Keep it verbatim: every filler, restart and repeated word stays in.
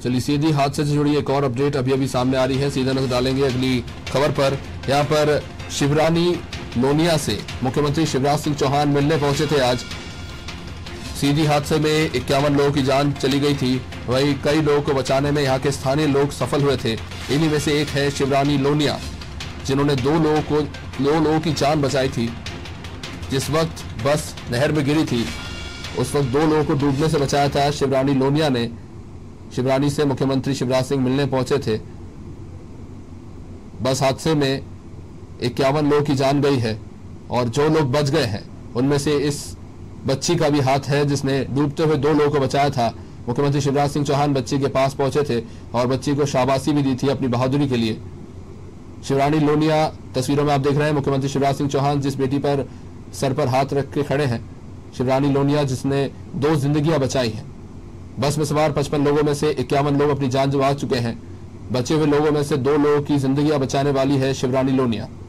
चलिए सीधी हादसे से जुड़ी एक और अपडेट अभी अभी सामने आ रही है। सीधा नजर डालेंगे अगली खबर पर। यहाँ पर शिवरानी लोनिया से मुख्यमंत्री शिवराज सिंह चौहान मिलने पहुंचे थे आज। सीधी हादसे में इक्यावन लोगों की जान चली गई थी, वहीं कई लोगों को बचाने में यहाँ के स्थानीय लोग सफल हुए थे। इन्हीं में से एक है शिवरानी लोनिया, जिन्होंने दो लोगों को दो लोगों की जान बचाई थी। जिस वक्त बस नहर में गिरी थी उस वक्त दो लोगों को डूबने से बचाया था। शिवरानी लोनिया ने शिवरानी से मुख्यमंत्री शिवराज सिंह मिलने पहुंचे थे। बस हादसे में इक्यावन लोगों की जान गई है और जो लोग बच गए हैं उनमें से इस बच्ची का भी हाथ है, जिसने डूबते हुए दो लोगों को बचाया था। मुख्यमंत्री शिवराज सिंह चौहान बच्ची के पास पहुंचे थे और बच्ची को शाबाशी भी दी थी अपनी बहादुरी के लिए। शिवरानी लोनिया तस्वीरों में आप देख रहे हैं। मुख्यमंत्री शिवराज सिंह चौहान जिस बेटी पर सर पर हाथ रख के खड़े हैं, शिवरानी लोनिया जिसने दो जिंदगियां बचाई हैं। बस में सवार पचपन लोगों में से इक्यावन लोग अपनी जान गंवा चुके हैं। बचे हुए लोगों में से दो लोगों की जिंदगियां बचाने वाली है शिवरानी लोनिया।